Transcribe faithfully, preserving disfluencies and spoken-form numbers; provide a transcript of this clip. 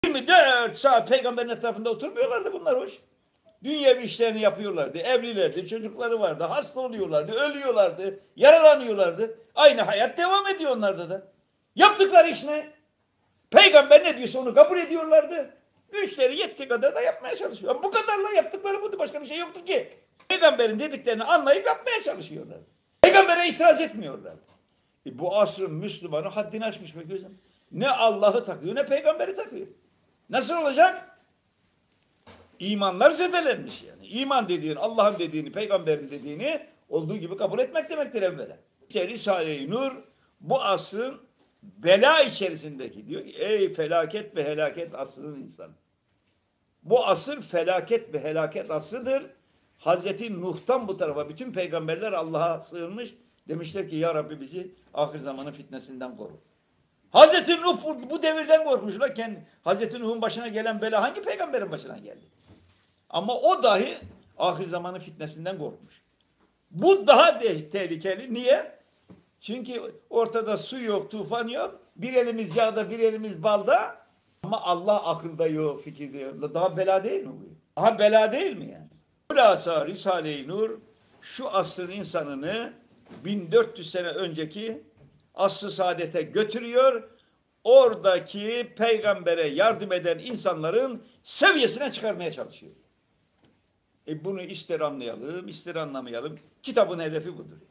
yirmi dört saat peygamberin etrafında oturmuyorlardı bunlar hoş. Dünyevi işlerini yapıyorlardı, evlilerdi, çocukları vardı, hasta oluyorlardı, ölüyorlardı, yaralanıyorlardı. Aynı hayat devam ediyor onlarda da. Yaptıkları iş ne? Peygamber ne diyorsa onu kabul ediyorlardı. Güçleri yettiği kadar da yapmaya çalışıyor. Bu kadarla yaptıkları budur. Başka bir şey yoktu ki. Peygamberin dediklerini anlayıp yapmaya çalışıyorlar. Peygambere itiraz etmiyorlar. E bu asrın Müslümanı haddini aşmış be gözüm. Ne Allah'ı takıyor ne peygamberi takıyor. Nasıl olacak? İmanlar zedelenmiş yani. İman dediğin, Allah'ın dediğini, peygamberin dediğini olduğu gibi kabul etmek demektir evvela. İşte Risale-i Nur bu asrın bela içerisindeki diyor ki ey felaket ve helaket asrının insanı. Bu asır felaket ve helaket asrıdır. Hazreti Nuh'tan bu tarafa bütün peygamberler Allah'a sığınmış. Demişler ki ya Rabbi bizi ahir zamanın fitnesinden koru. Hazreti Nuh bu, bu devirden korkmuşlar. Kendi, Hazreti Nuh'un başına gelen bela hangi peygamberin başına geldi? Ama o dahi ahir zamanın fitnesinden korkmuş. Bu daha de, tehlikeli. Niye? Çünkü ortada su yok, tufan yok. Bir elimiz yağda, bir elimiz balda. Ama Allah akılda yok, fikirde yok. Daha bela değil mi bu? Daha bela değil mi yani? Hulasa Risale-i Nur şu asrın insanını bin dört yüz sene önceki asr-ı saadete götürüyor. Oradaki peygambere yardım eden insanların seviyesine çıkarmaya çalışıyor. E bunu ister anlayalım, ister anlamayalım. Kitabın hedefi budur.